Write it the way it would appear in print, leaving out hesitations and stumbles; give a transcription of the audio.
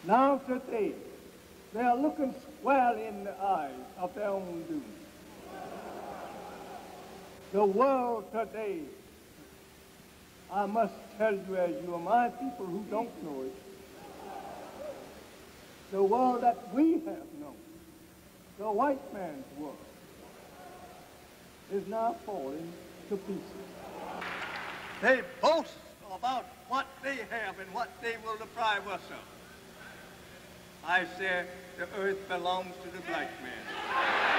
Now today, they are looking squarely in the eyes of their own doom. The world today, I must tell you as you are my people who don't know it, the world that we have known, the white man's world, is now falling to pieces. They boast about what they have and what they will deprive us of. I say the earth belongs to the black man.